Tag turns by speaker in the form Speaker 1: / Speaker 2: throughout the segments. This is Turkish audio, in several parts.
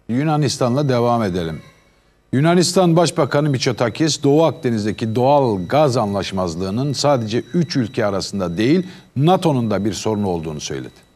Speaker 1: Yunanistan'la devam edelim. Yunanistan Başbakanı Mitsotakis, Doğu Akdeniz'deki doğal gaz anlaşmazlığının sadece 3 ülke arasında değil, NATO'nun da bir sorunu olduğunu söyledi.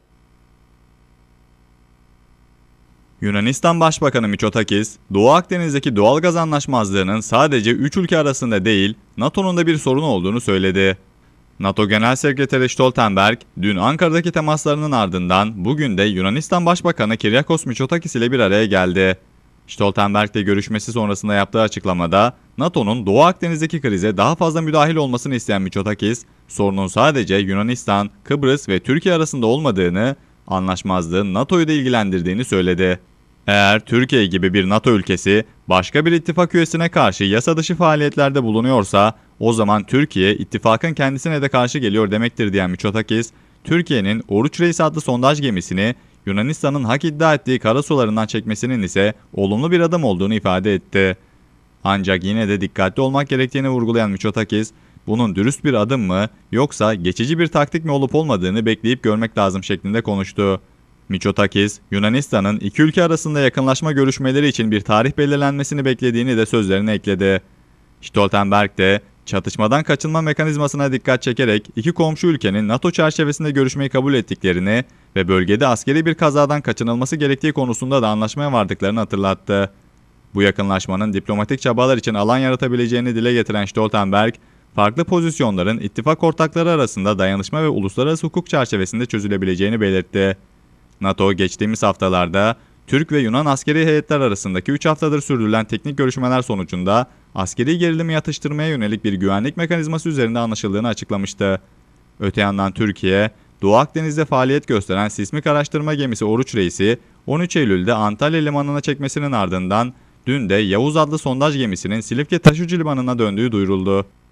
Speaker 2: Yunanistan Başbakanı Mitsotakis, Doğu Akdeniz'deki doğal gaz anlaşmazlığının sadece 3 ülke arasında değil, NATO'nun da bir sorun olduğunu söyledi. NATO Genel Sekreteri Stoltenberg, dün Ankara'daki temaslarının ardından bugün de Yunanistan Başbakanı Kyriakos Mitsotakis ile bir araya geldi. Stoltenberg ile görüşmesi sonrasında yaptığı açıklamada, NATO'nun Doğu Akdeniz'deki krize daha fazla müdahil olmasını isteyen Mitsotakis, sorunun sadece Yunanistan, Kıbrıs ve Türkiye arasında olmadığını, anlaşmazlığın NATO'yu da ilgilendirdiğini söyledi. Eğer Türkiye gibi bir NATO ülkesi başka bir ittifak üyesine karşı yasa dışı faaliyetlerde bulunuyorsa, o zaman Türkiye ittifakın kendisine de karşı geliyor demektir diyen Mitsotakis, Türkiye'nin Oruç Reis adlı sondaj gemisini Yunanistan'ın hak iddia ettiği karasularından çekmesinin ise olumlu bir adım olduğunu ifade etti. Ancak yine de dikkatli olmak gerektiğini vurgulayan Mitsotakis, bunun dürüst bir adım mı yoksa geçici bir taktik mi olup olmadığını bekleyip görmek lazım şeklinde konuştu. Mitsotakis, Yunanistan'ın iki ülke arasında yakınlaşma görüşmeleri için bir tarih belirlenmesini beklediğini de sözlerine ekledi. Stoltenberg de çatışmadan kaçınma mekanizmasına dikkat çekerek iki komşu ülkenin NATO çerçevesinde görüşmeyi kabul ettiklerini ve bölgede askeri bir kazadan kaçınılması gerektiği konusunda da anlaşmaya vardıklarını hatırlattı. Bu yakınlaşmanın diplomatik çabalar için alan yaratabileceğini dile getiren Stoltenberg, farklı pozisyonların ittifak ortakları arasında dayanışma ve uluslararası hukuk çerçevesinde çözülebileceğini belirtti. NATO geçtiğimiz haftalarda Türk ve Yunan askeri heyetler arasındaki 3 haftadır sürdürülen teknik görüşmeler sonucunda askeri gerilimi yatıştırmaya yönelik bir güvenlik mekanizması üzerinde anlaşıldığını açıklamıştı. Öte yandan Türkiye, Doğu Akdeniz'de faaliyet gösteren sismik araştırma gemisi Oruç Reis'i 13 Eylül'de Antalya limanına çekmesinin ardından dün de Yavuz adlı sondaj gemisinin Silifke Taşucu limanına döndüğü duyuruldu.